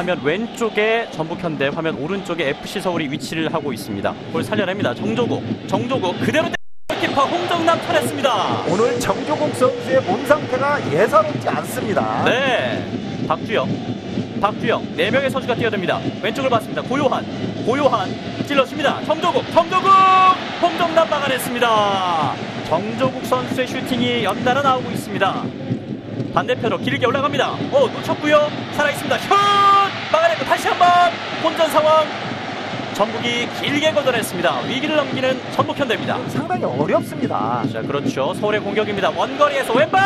화면 왼쪽에 전북현대, 화면 오른쪽에 FC 서울이 위치를 하고 있습니다. 볼 살려냅니다. 정조국 그대로 골키퍼 홍정남 쳐냈습니다. 오늘 정조국 선수의 몸 상태가 예사롭지 않습니다. 네, 박주영 4명의 선수가 뛰어듭니다. 왼쪽을 봤습니다. 고요한 찔러줍니다. 정조국 홍정남 막아냈습니다. 정조국 선수의 슈팅이 연달아 나오고 있습니다. 반대편으로 길게 올라갑니다. 놓쳤고요. 살아있습니다. 슛! 막아내고 다시 한번 혼전 상황. 전북이 길게 걷어냈습니다. 위기를 넘기는 전북현대입니다. 상당히 어렵습니다. 자, 그렇죠. 서울의 공격입니다. 원거리에서 왼발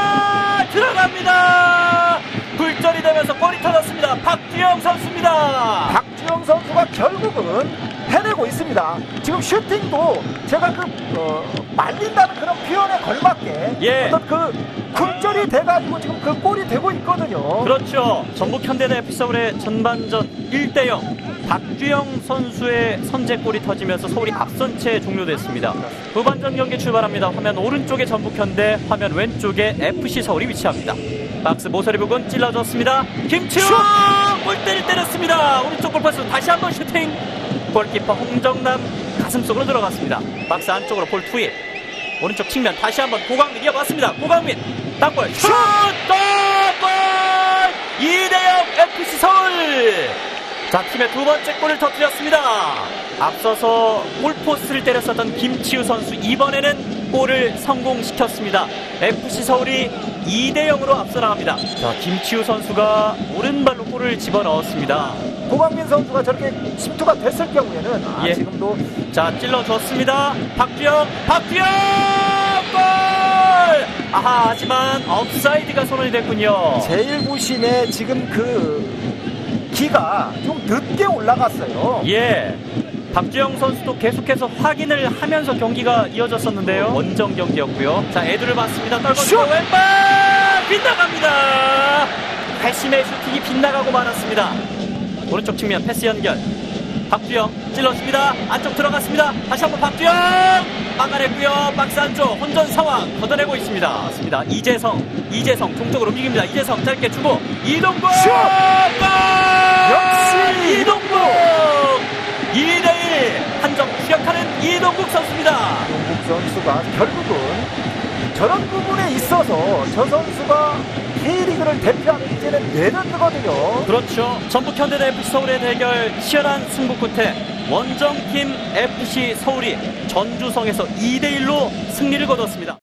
들어갑니다. 굴절이 되면서 골이 터졌습니다. 박주영 선수입니다. 박주영 선수가 결국은 해내고 있습니다. 지금 슈팅도 제가 말린다는 그런 표현에 걸맞게 어떤 굴절이 돼가지고 지금 그 골이 되고 있거든요. 그렇죠. 전북현대 대 FC서울의 전반전 1대0. 박주영 선수의 선제골이 터지면서 서울이 앞선 채 종료됐습니다. 후반전 경기 출발합니다. 화면 오른쪽에 전북현대, 화면 왼쪽에 FC서울이 위치합니다. 박스 모서리 부근 찔러줬습니다. 김치우 골대를 때렸습니다. 오른쪽 골파스 다시 한번 슈팅. 골키퍼 홍정남 가슴속으로 들어갔습니다. 박스 안쪽으로 볼 투입. 오른쪽 측면 다시 한번 고강민 이어봤습니다. 고강민 땅볼 슛! 골! 2대0 FC서울. 자, 팀의 두 번째 골을 터뜨렸습니다. 앞서서 골포스트를 때렸었던 김치우 선수, 이번에는 골을 성공시켰습니다. FC서울이 2대0으로 앞서 나갑니다. 자, 김치우 선수가 오른발로 골을 집어넣었습니다. 고강민 선수가 저렇게 침투가 됐을 경우에는 지금도 자, 찔러줬습니다. 박주영 골! 하지만 업사이드가 손을 댔군요. 제1부심에 지금 기가 좀 늦게 올라갔어요. 박주영 선수도 계속해서 확인을 하면서 경기가 이어졌었는데요. 원정 경기였고요. 자, 에드를 봤습니다. 떨궈주고 왼발 빗나갑니다. 회심의 슈팅이 빗나가고 말았습니다. 오른쪽 측면 패스 연결. 박주영 찔렀습니다. 안쪽 들어갔습니다. 다시 한번 박주영 막아냈고요. 박스 안쪽 혼전 상황 걷어내고 있습니다. 맞습니다. 이재성 동쪽으로 움직입니다. 이재성 짧게 주고 이동국 슛! 역시 이동국 2대1 한점 추격하는 이동국 선수입니다. 이동국 선수가 결국은 저런 부분에 있어서 저 선수가 K리그를 대표하는 이제는 레전드거든요. 그렇죠. 전북현대 대 FC서울의 대결 치열한 승부 끝에 원정팀 FC서울이 전주성에서 2대1로 승리를 거뒀습니다.